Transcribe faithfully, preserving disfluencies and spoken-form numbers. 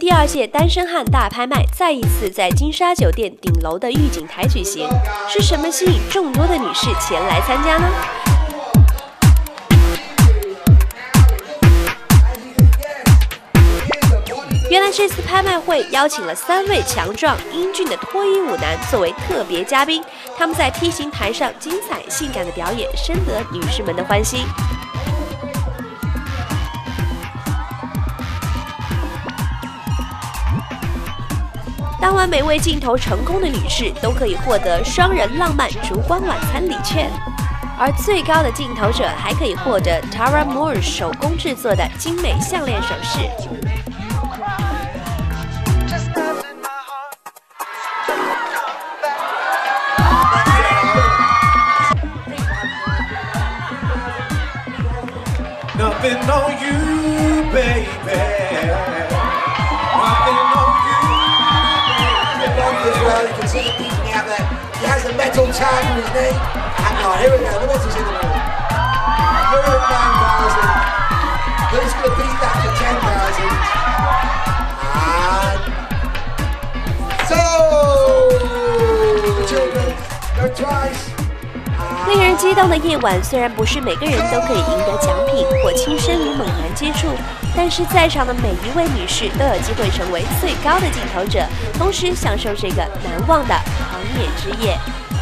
第二届单身汉大拍卖再一次在金沙酒店顶楼的御景台举行，是什么吸引众多的女士前来参加呢？原来这次拍卖会邀请了三位强壮英俊的脱衣舞男作为特别嘉宾，他们在 T 型台上精彩性感的表演，深得女士们的欢心。当晚每位镜头成功的女士都可以获得双人浪漫烛光晚餐礼券，而最高的镜头者还可以获得 Tara Moore 手工制作的精美项链首饰。 Nothing on you, baby. Nothing on you, baby. As well, you can see him peeking out there. He has a metal tag on his knee. Hang on, here we go. The metal's in the middle. You're at nine thousand. Who's going to beat that for ten thousand? And so, children, no twice. 令人激动的夜晚，虽然不是每个人都可以赢得奖品或亲身与猛男接触，但是在场的每一位女士都有机会成为最高的镜头者，同时享受这个难忘的狂野之夜。